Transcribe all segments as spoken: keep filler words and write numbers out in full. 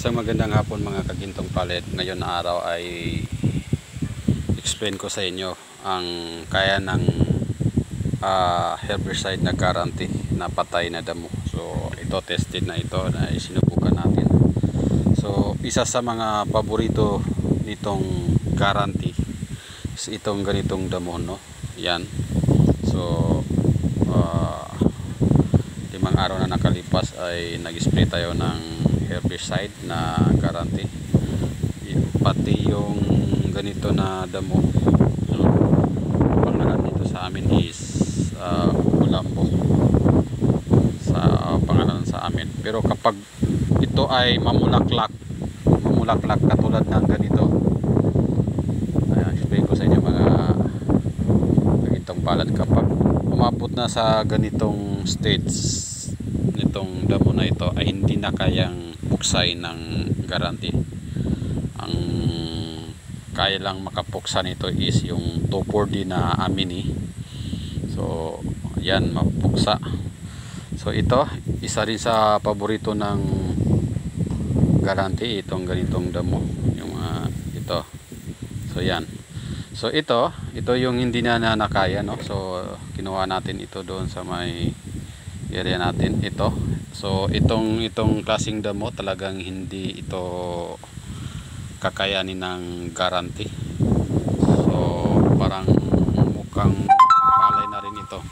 Isang magandang hapon mga kagintong palit. Ngayon na araw ay explain ko sa inyo ang kaya ng uh, herbicide na guarantee na patay na damo. So ito tested na ito na sinubukan natin. So isa sa mga paborito nitong guarantee is itong ganitong damo, no? Yan. So uh, limang araw na nakalipas ay nag-spray tayo ng herbicide na guarantee. Pati yung ganito na damo, so, pangalan dito sa amin is uh, Kulambo sa uh, pangalan sa amin. Pero kapag ito ay mamulaklak mamulaklak katulad ng ganito, ay explain ko sa inyo mga ganitong palad, kapag umabot na sa ganitong stage nitong damo na ito ay hindi na kayang puksay ng guarantee. Ang kaya lang makapuksa nito is yung two four D na amini. So yan, mapuksa. So ito isa rin sa paborito ng guarantee, itong ganitong damo, yung uh, ito. So yan. So ito, ito yung hindi na, na nakaya, no? So kinuha natin ito doon sa may area natin, ito. So itong itong klaseng damo talagang hindi ito kakayanin ng guarantee. So parang mukhang palay na rin ito.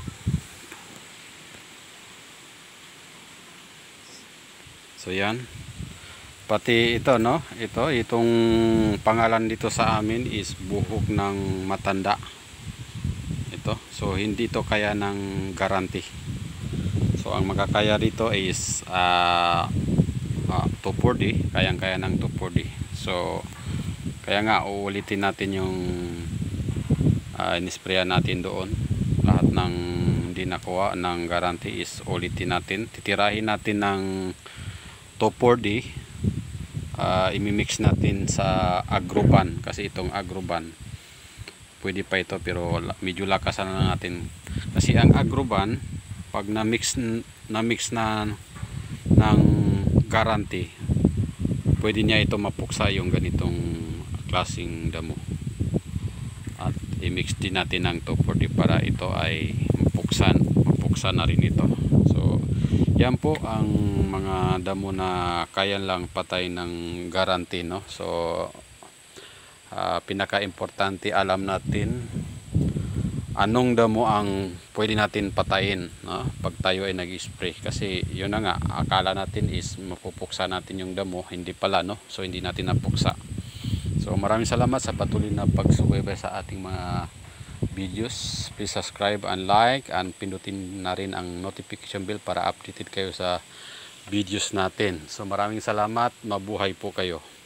So yan. Pati ito, no? Ito, itong pangalan dito sa amin is buhok ng matanda. Ito. So hindi ito kaya ng guarantee. So ang makakaya dito is uh, uh, two four D, kayang-kaya ng two four D. So kaya nga uulitin natin yung uh, inisprayan natin doon. Lahat ng hindi nakuha ng guarantee is ulitin natin. Titirahin natin ng two four D, uh, imimix natin sa agroban, kasi itong agroban pwede pa ito pero medyo lakasan na natin, kasi ang agroban pag na-mix na-mix na ng guarantee, pwede niya ito mapuksa yung ganitong klaseng damo. At i-mix din natin ng two four D para ito ay mapuksan, mapuksa na rin ito. So yan po ang mga damo na kaya lang patay ng guarantee, no? So uh, pinaka-importante alam natin anong damo ang pwede natin patayin, no? Pag tayo ay nag-spray, kasi yun na nga, akala natin is mapupuksa natin yung damo, hindi pala, no? So hindi natin napuksa. So maraming salamat sa patuloy na pagsubaybay sa ating mga videos. Please subscribe and like, and pindutin na rin ang notification bell para updated kayo sa videos natin. So maraming salamat, mabuhay po kayo.